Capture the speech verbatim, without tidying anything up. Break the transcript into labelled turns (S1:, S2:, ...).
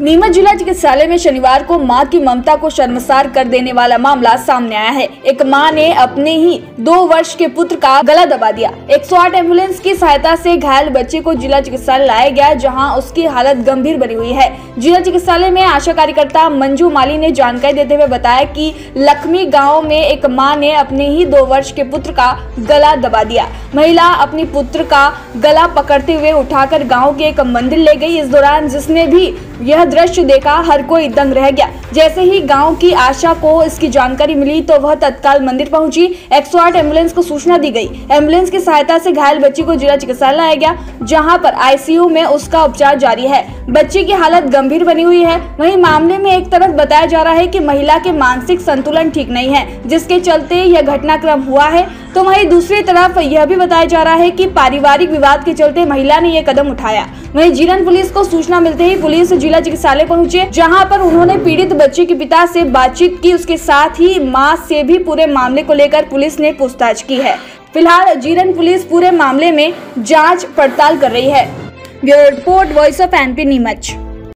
S1: नीमच जिला चिकित्सालय में शनिवार को मां की ममता को शर्मसार कर देने वाला मामला सामने आया है। एक मां ने अपने ही दो वर्ष के पुत्र का गला दबा दिया। एक सौ आठ एम्बुलेंस की सहायता से घायल बच्चे को जिला चिकित्सालय लाया गया, जहां उसकी हालत गंभीर बनी हुई है। जिला चिकित्सालय में आशा कार्यकर्ता मंजू माली ने जानकारी देते हुए बताया कि लखमी गाँव में एक माँ ने अपने ही दो वर्ष के पुत्र का गला दबा दिया। महिला अपनी पुत्र का गला पकड़ते हुए उठाकर गाँव के एक मंदिर ले गई। इस दौरान जिसने भी यह दृश्य देखा, हर कोई दंग रह गया। जैसे ही गांव की आशा को इसकी जानकारी मिली तो वह तत्काल मंदिर पहुंची। एक सौ आठ एम्बुलेंस को सूचना दी गई। एम्बुलेंस की सहायता से घायल बच्ची को जिला चिकित्सालय लाया गया, जहां पर आईसीयू में उसका उपचार जारी है। बच्ची की हालत गंभीर बनी हुई है। वहीं मामले में एक तरफ बताया जा रहा है कि महिला के मानसिक संतुलन ठीक नहीं है, जिसके चलते यह घटनाक्रम हुआ है, तो वहीं दूसरी तरफ यह भी बताया जा रहा है कि पारिवारिक विवाद के चलते महिला ने यह कदम उठाया। वहीं जीरन पुलिस को सूचना मिलते ही पुलिस जिला चिकित्सालय पहुंचे, जहां पर उन्होंने पीड़ित बच्चे के पिता से बातचीत की। उसके साथ ही मां से भी पूरे मामले को लेकर पुलिस ने पूछताछ की है। फिलहाल जीरन पुलिस पूरे मामले में जांच पड़ताल कर रही है। Bureau report, voice of NP Neemuch.